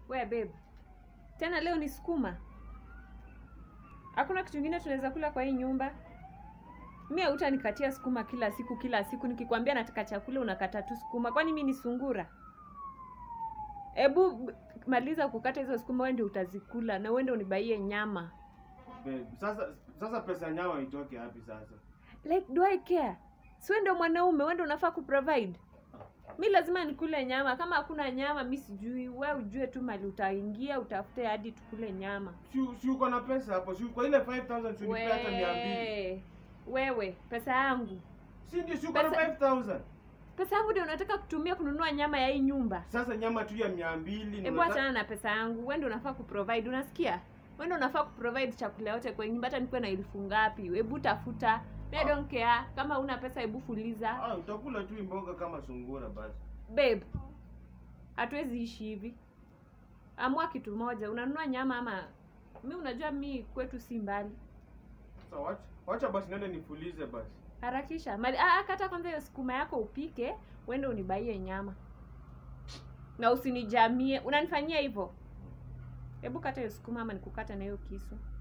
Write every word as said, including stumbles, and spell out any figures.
Wewe babe. Tena leo ni sukuma. Hakuna kitu kingine tunaweza kula kwa hii nyumba. Mimi hutanikatia sukuma kila siku kila siku, nikikwambia nataka chakula unakata tu sukuma. Kwani mimi ni sungura? Ebu maliza kukata hizo sukuma wewe ndio utazikula na wewe ndio unibaie nyama. Babe, sasa sasa pesa nyama itoke wapi sasa? Like do I care? Si wewe ndio mwanaume, wewe ndio unafaa kuprovide. Mimi lazima nikule nyama. Kama hakuna nyama mimi sijui, wewe ujue tu mali utaingia utafute hadi tukule nyama. Si si uko na pesa hapo? Si kwa ile five thousand tunipea hata mia mbili. Wewe, pesa yangu. Si ndio si uko na five thousand? Pesa yangu ndio unataka kutumia kununua nyama ya hii nyumba. Sasa nyama tu ya mia mbili ni Hebu achana na pesa yangu. Wewe ndio unafaa kuprovide, unasikia? Wewe ndio unafaa kuprovide chakula yote kwa nyumba, hata nikuwe na elfu ngapi. Hebu tafuta. I don't care. Kama una pesa hebu fuliza. Ah, utakula tu mboga kama sungura basi. Babe, hatuwezi ishi hivi. Amua kitu moja, unanunua nyama ama mimi unajua mimi kwetu si mbali. Sasa wacha, wacha basi nende nifulize basi. Harakisha. Mali, ah kata kwanza hiyo sukuma yako upike, uende unibaie nyama. Na usinijamie. Unanifanyia hivyo? Hebu kata hiyo sukuma ama nikukata na hiyo kisu.